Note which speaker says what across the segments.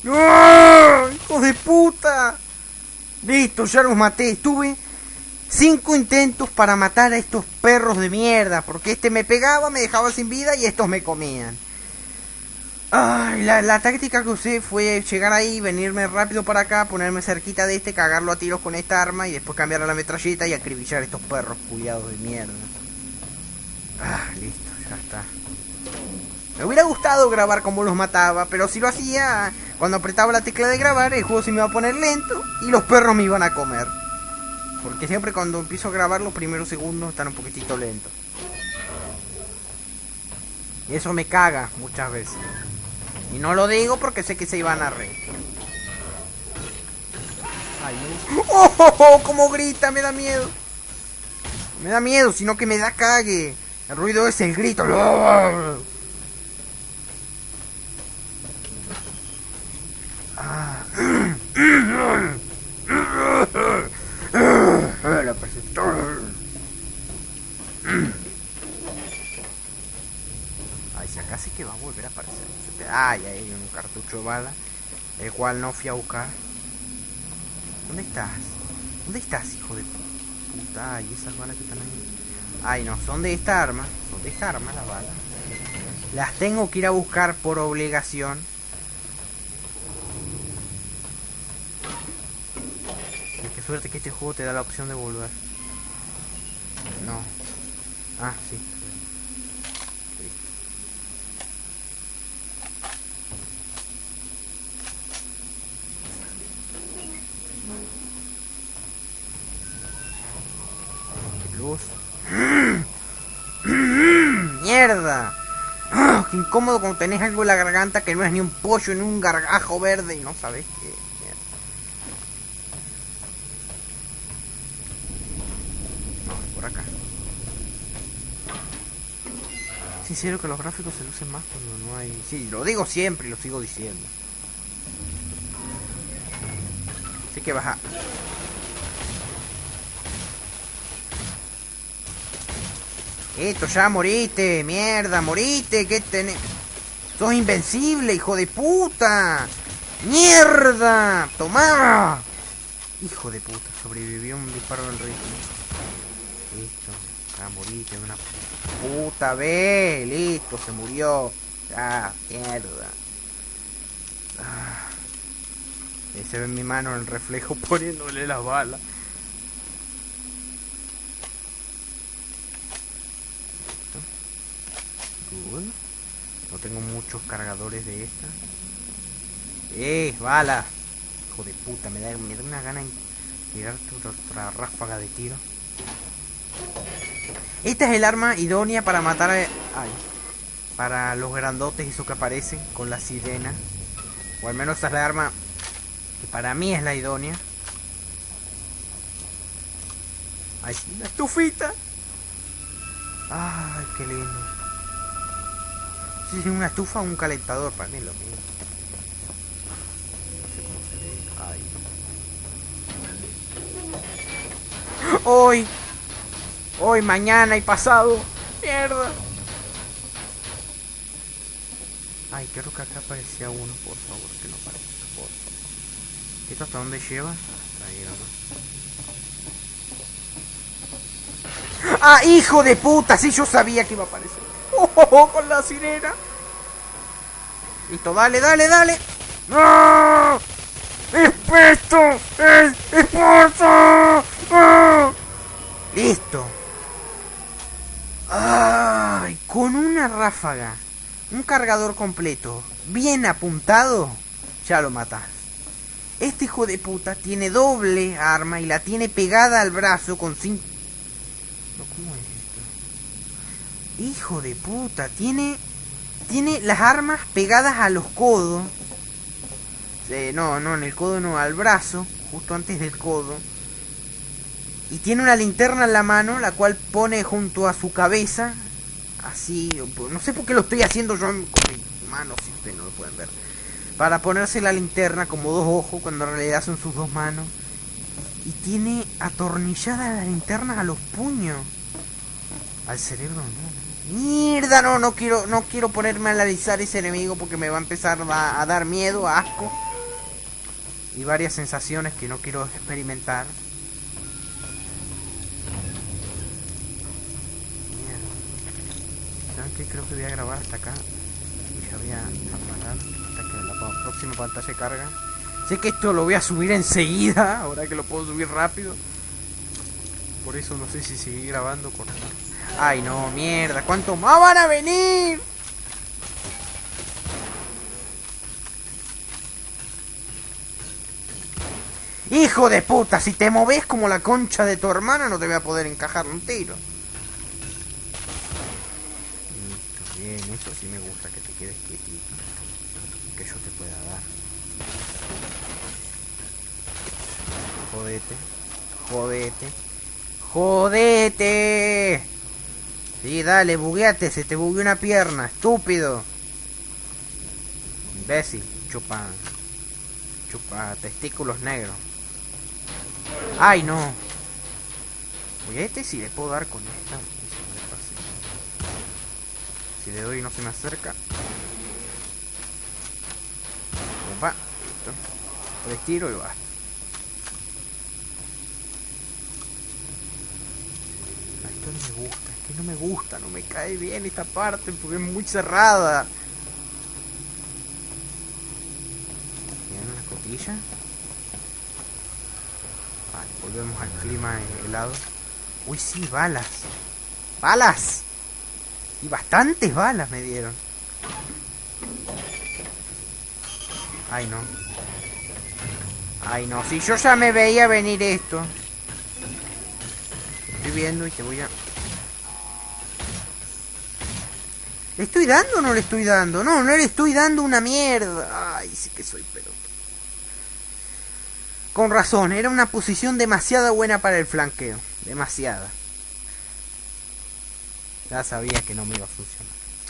Speaker 1: ¡Oh, hijo de puta! Listo, ya los maté. Estuve 5 intentos para matar a estos perros de mierda. Porque este me pegaba, me dejaba sin vida y estos me comían. Ay, la táctica que usé fue llegar ahí, venirme rápido para acá, ponerme cerquita de este, cagarlo a tiros con esta arma y después cambiar a la metralleta y acribillar a estos perros culiados de mierda. Ah, listo, ya está. Me hubiera gustado grabar cómo los mataba, pero si lo hacía, cuando apretaba la tecla de grabar, el juego se me iba a poner lento y los perros me iban a comer. Porque siempre cuando empiezo a grabar los primeros segundos están un poquitito lentos. Y eso me caga muchas veces. Y no lo digo porque sé que se iban a reír. Ay, no. ¡Oh, oh, oh! ¡Cómo grita! Me da miedo. Me da miedo, sino que me da cague. El ruido es el grito. La percepción. Ay, si acá sí que va a volver a aparecer. Ay, hay un cartucho de bala, el cual no fui a buscar. ¿Dónde estás? ¿Dónde estás, hijo de puta? Ay, esas balas que están ahí. Ay, no, son de esta arma. Son de esta arma las balas. Las tengo que ir a buscar por obligación. Y qué suerte que este juego te da la opción de volver. No. Ah, sí. Luz. ¡Mierda! ¡Qué incómodo cuando tenés algo en la garganta que no es ni un pollo, ni un gargajo verde y no sabés qué! Mierda. No, por acá. Sincero que los gráficos se lucen más cuando no hay... Sí, lo digo siempre y lo sigo diciendo. Así que baja. Esto, ya moriste, mierda, moriste, ¿qué tenés? Sos invencible, hijo de puta. ¡Mierda! ¡Tomá! Hijo de puta, sobrevivió un disparo del rey. Listo, ya moriste de una puta vez. Listo, se murió. Ya, mierda. Ahí se ve en mi mano el reflejo poniéndole las balas. No tengo muchos cargadores de esta. Bala. Hijo de puta, me da una gana de tirarte otra ráfaga de tiro. Esta es el arma idónea para matar a... Ay, para los grandotes, esos que aparecen con la sirena. O al menos esta es la arma que para mí es la idónea. Ay, sí, la estufita. Ay, qué lindo. Si es una estufa o un calentador, para mí es lo mismo. No sé cómo se ve. Ay. Hoy, mañana y pasado. Mierda. Ay, creo que acá aparecía uno, por favor, que no aparezca, por favor. ¿Esto hasta dónde lleva? Hasta ahí nomás. ¡Ah, hijo de puta! Sí, yo sabía que iba a aparecer. Con la sirena. Listo, dale, dale, dale. ¡No! ¡Espesto! ¡Esparta! ¡Ah! Listo. Ay, con una ráfaga, un cargador completo, bien apuntado, ya lo matás. Este hijo de puta tiene doble arma y la tiene pegada al brazo con 5... No, ¿cómo es esto? Hijo de puta, tiene las armas pegadas a los codos. No, en el codo no, al brazo, justo antes del codo. Y tiene una linterna en la mano, la cual pone junto a su cabeza. Así, no sé por qué lo estoy haciendo yo con mi mano, si ustedes no lo pueden ver. Para ponerse la linterna como dos ojos, cuando en realidad son sus dos manos. Y tiene atornillada la linterna a los puños. Al cerebro no. Mierda, no quiero ponerme a analizar ese enemigo porque me va a empezar a dar miedo, asco. y varias sensaciones que no quiero experimentar. Mierda. ¿Saben qué? Creo que voy a grabar hasta acá y ya voy a apagar hasta que la próxima pantalla carga. Sé que esto lo voy a subir enseguida, ahora que lo puedo subir rápido. Por eso no sé si seguir grabando o cortar. Ay no, mierda, ¿cuántos más van a venir? Hijo de puta, si te moves como la concha de tu hermana no te voy a poder encajar un tiro. Listo, bien, eso sí me gusta, que te quedes quietito. Que yo te pueda dar. Jodete. Jodete. ¡Jodete! Sí, dale, bugueate, se te bugueó una pierna, estúpido. Imbécil, chupa testículos negros. ¡Ay, no! Bugueate si le puedo dar con esta. Si le doy y no se me acerca. Opa, listo. Le tiro y basta. Esto no me gusta, es que no me gusta, no me cae bien esta parte porque es muy cerrada. ¿Tienen una cotilla? Vale, volvemos al clima helado. Uy, sí, balas. ¡Balas! Y bastantes balas me dieron. Ay, no. Ay, no, si yo ya me veía venir esto. Estoy viendo y te voy a... ¿Le estoy dando o no le estoy dando? No, no le estoy dando una mierda. Ay, sí que soy pero... Con razón, era una posición demasiado buena para el flanqueo. Demasiada. Ya sabía que no me iba a funcionar.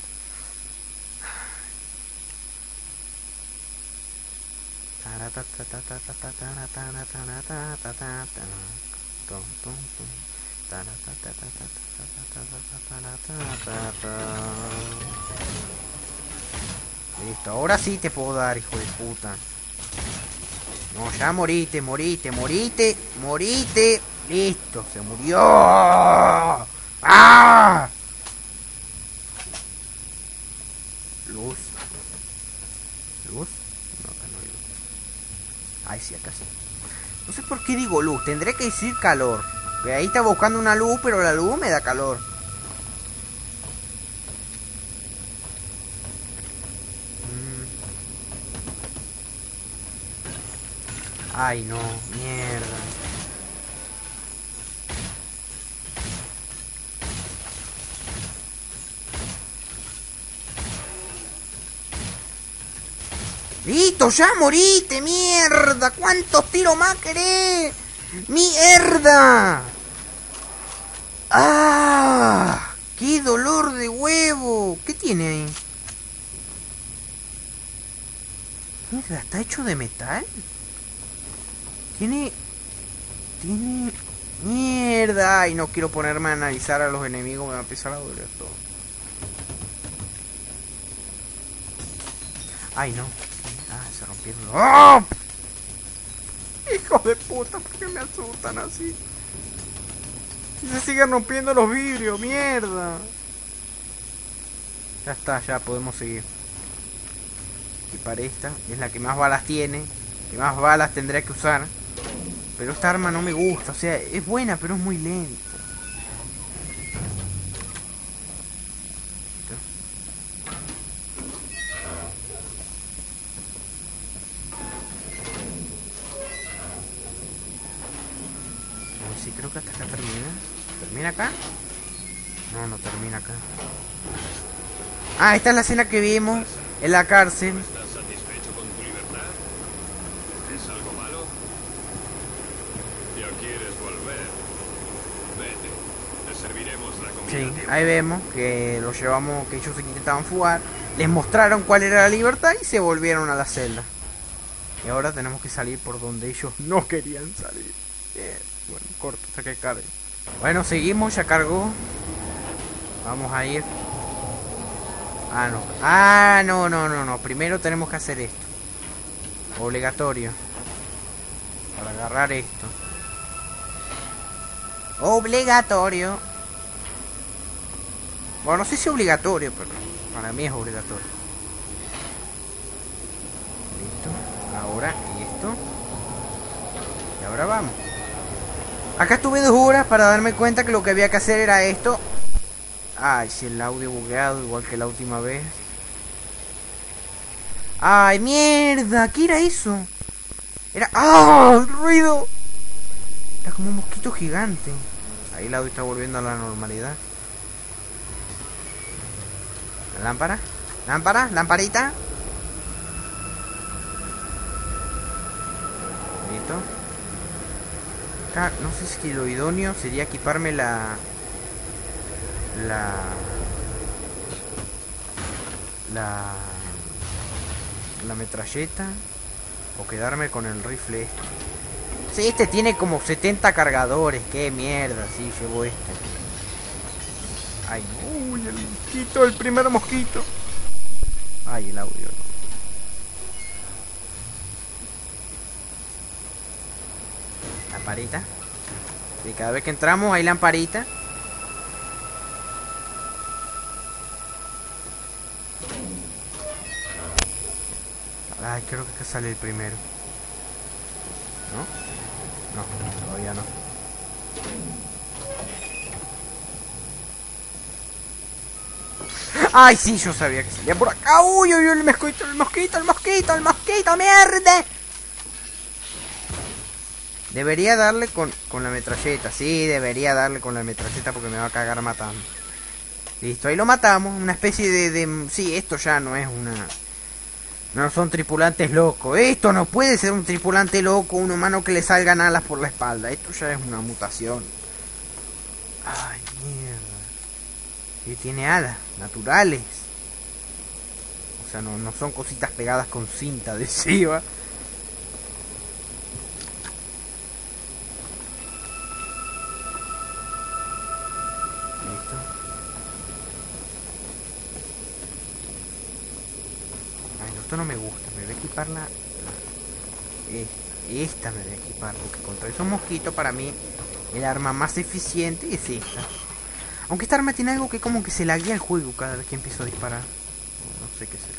Speaker 1: Listo, ahora sí te puedo dar, hijo de puta. No, ya morite. Listo, se murió. ¡Ah! Luz. ¿Luz? No, acá no hay luz. Ay, sí, acá sí. No sé por qué digo luz, tendré que decir calor. Porque ahí estaba buscando una luz, pero la luz me da calor. Ay, no, mierda. ¡Listo! ¡Ya moriste, mierda! ¿Cuántos tiros más querés? ¡Mierda! ¡Ah! ¡Qué dolor de huevo! ¿Qué tiene ahí? Mierda, ¿está hecho de metal? Tiene... Mierda. Ay, no quiero ponerme a analizar a los enemigos. Me va a empezar a doler todo. Ay, no. Ah, se rompieron. ¡Oh! Hijo de puta, ¿por qué me asustan así? Y se siguen rompiendo los vidrios, mierda. Ya está, ya podemos seguir. Y para esta, es la que más balas tiene. Que más balas tendré que usar. Pero esta arma no me gusta, o sea, es buena, pero es muy lenta. Sí, creo que hasta acá termina. ¿Termina acá? No, no termina acá. Ah, esta es la escena que vimos en la cárcel.
Speaker 2: ¿Estás satisfecho con tu libertad? ¿Es algo malo? ¿Ya quieres volver? Vete, te serviremos la comida.
Speaker 1: Sí, ahí vemos que lo llevamos, que ellos intentaban fugar. Les mostraron cuál era la libertad y se volvieron a la celda. Y ahora tenemos que salir por donde ellos no querían salir. Bueno, corto hasta que cargue. Bueno, seguimos, ya cargó. Vamos a ir. Ah, no. Ah, no. Primero tenemos que hacer esto. Obligatorio. para agarrar esto. Obligatorio. Bueno, no sé si es obligatorio, pero para mí es obligatorio. Listo. Ahora, y esto. Y ahora vamos. Acá estuve 2 horas para darme cuenta que lo que había que hacer era esto. Ay, si el audio bugueado igual que la última vez. Ay, mierda, ¿qué era eso? Era... ¡ah! ¡El ruido! Era como un mosquito gigante. Ahí el audio está volviendo a la normalidad. ¿La lámpara? ¿Lámpara? ¿Lamparita? Listo. Acá, no sé si lo idóneo sería equiparme la metralleta o quedarme con el rifle este. Sí, este tiene como 70 cargadores. Qué mierda, sí, llevo este. Ay, no. Uy, el mosquito, el primer mosquito. Ay, el audio. Lamparita. Y cada vez que entramos hay lamparita. Ay, creo que acá sale el primero. ¿No? No, todavía no. Ay, sí, yo sabía que salía por acá. Uy, uy, uy, el mosquito, el mosquito, el mosquito, el mosquito, mierda. Debería darle con la metralleta. Sí, debería darle con la metralleta porque me va a cagar matando. Listo, ahí lo matamos. Una especie de... sí, esto ya no es una... no son tripulantes locos. Esto no puede ser un tripulante loco, un humano que le salgan alas por la espalda. Esto ya es una mutación. Ay, mierda. Y tiene alas naturales. O sea, no son cositas pegadas con cinta adhesiva. Listo. Ay, no, esto no me gusta. Me voy a equipar esta me voy a equipar. Porque contra esos mosquitos para mí el arma más eficiente es esta. Aunque esta arma tiene algo que como que se laguea el juego cada vez que empiezo a disparar. No sé qué será.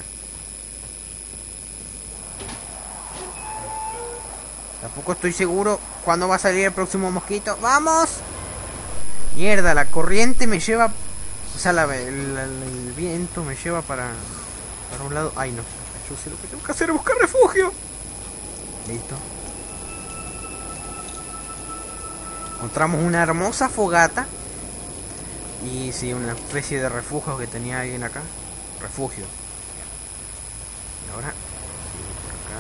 Speaker 1: Tampoco estoy seguro cuándo va a salir el próximo mosquito. ¡Vamos! Mierda, la corriente me lleva... o sea, el viento me lleva para un lado. Ay, no. Yo sé lo que tengo que hacer, buscar refugio. Listo. Encontramos una hermosa fogata. Y sí, una especie de refugio que tenía alguien acá. Refugio. Y ahora, por acá.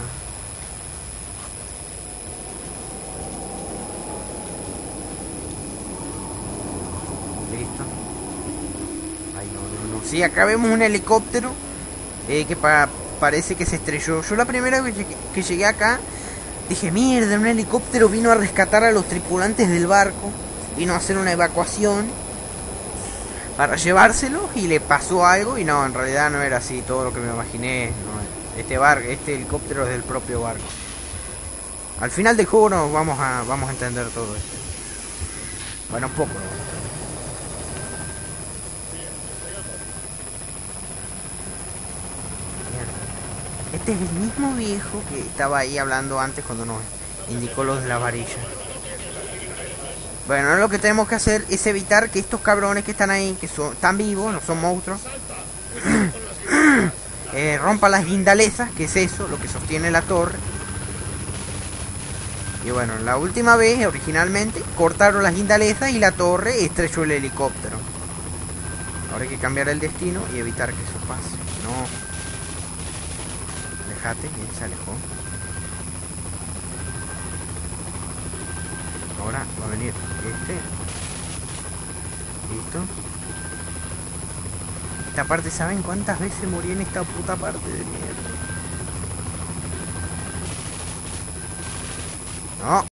Speaker 1: Listo. Ay, no. Sí, acá vemos un helicóptero. Que parece que se estrelló. Yo la primera vez que llegué acá, dije, mierda, un helicóptero vino a rescatar a los tripulantes del barco. Vino a hacer una evacuación para llevárselos y le pasó algo. Y no, en realidad no era así, todo lo que me imaginé. No, este helicóptero es del propio barco. Al final del juego nos vamos a entender todo esto. Bueno, un poco. Este es el mismo viejo que estaba ahí hablando antes cuando nos indicó los de la varilla. Bueno, ahora lo que tenemos que hacer es evitar que estos cabrones que están ahí, que están vivos, no son monstruos, rompan las guindalezas, que es eso, lo que sostiene la torre. Y bueno, la última vez, originalmente, cortaron las guindalezas y la torre estrelló el helicóptero. Ahora hay que cambiar el destino y evitar que eso pase. No. Alejate, bien, se alejó. Ahora va a venir este. Listo. Esta parte, ¿saben cuántas veces morí en esta puta parte de mierda? No.